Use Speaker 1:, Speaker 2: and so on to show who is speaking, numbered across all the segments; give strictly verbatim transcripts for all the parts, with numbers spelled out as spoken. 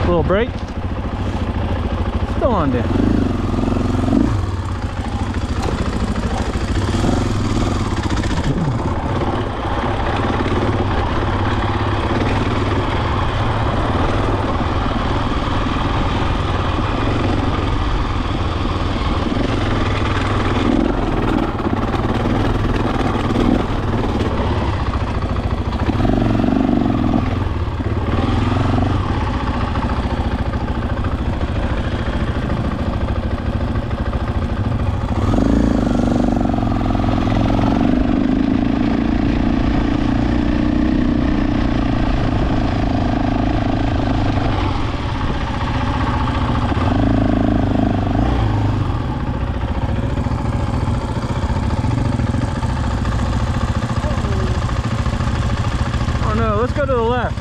Speaker 1: Little break. Still on down. Let's go to the left.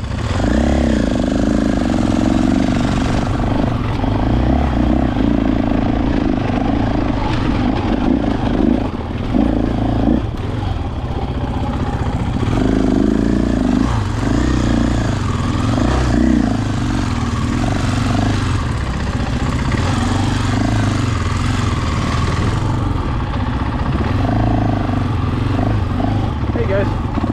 Speaker 1: Hey guys.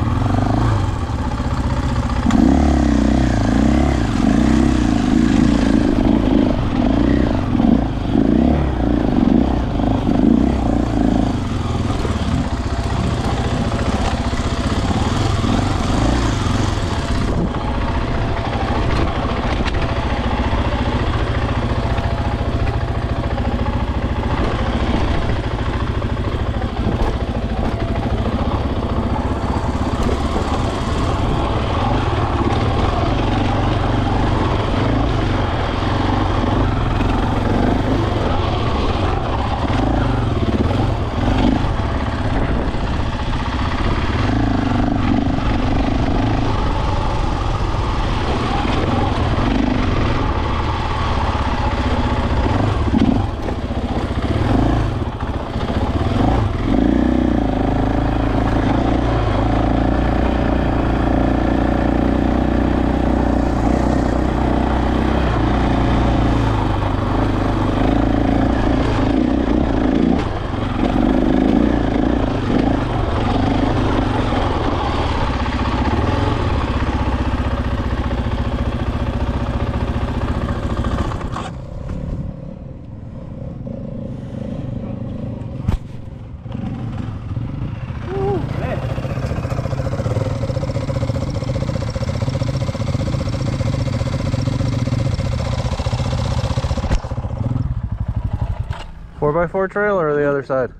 Speaker 1: four by four trailer or the other side?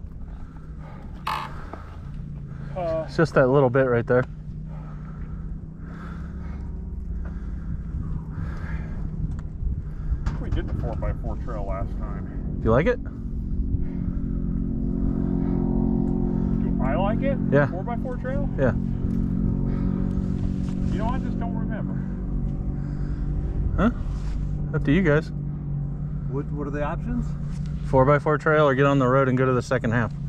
Speaker 1: Uh, it's just that little bit right there.
Speaker 2: We did the four by four trail last time.
Speaker 1: Do you like it?
Speaker 2: Do I like it?
Speaker 1: Yeah.
Speaker 2: four by four trail?
Speaker 1: Yeah.
Speaker 2: You know, I just don't remember.
Speaker 1: Huh? Up to you guys.
Speaker 3: What, what are the options?
Speaker 1: four by four trail or get on the road and go to the second half.